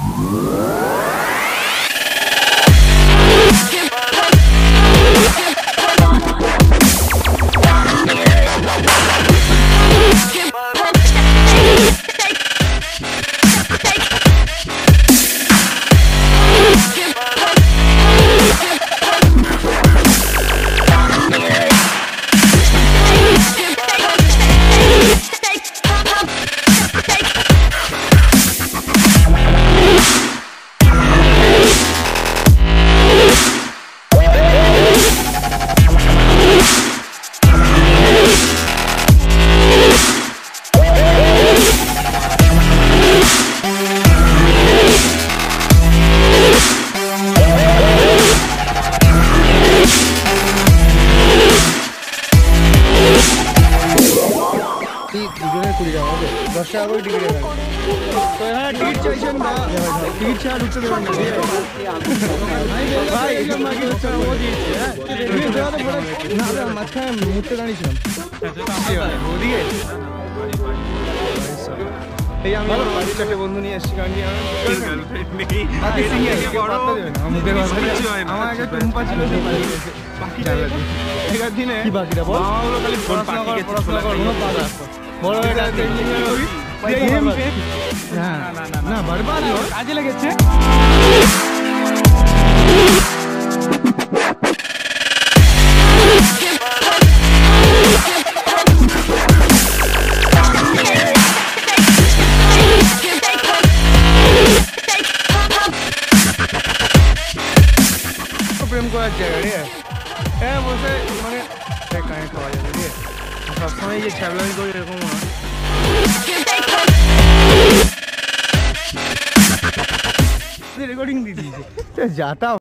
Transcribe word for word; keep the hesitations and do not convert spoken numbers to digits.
বন্ধু নিয়ে এসছি না বারবার কাজে লেগেছে। প্রেম করার জায়গা রে হ্যাঁ বসে মানে কানে খাওয়া যাবে রে সবসময় যে ছ্যাবলামি করি এরকম রেকর্ডিং দিয়ে দিয়েছে যাতা